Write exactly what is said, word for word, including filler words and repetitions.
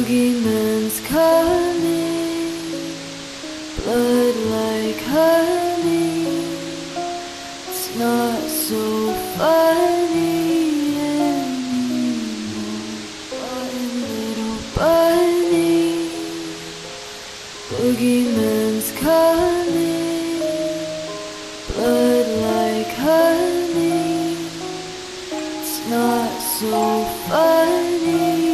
Boogeyman's coming, blood like honey. It's not so funny anymore. One little bunny, boogeyman's coming, blood like honey. It's not so funny.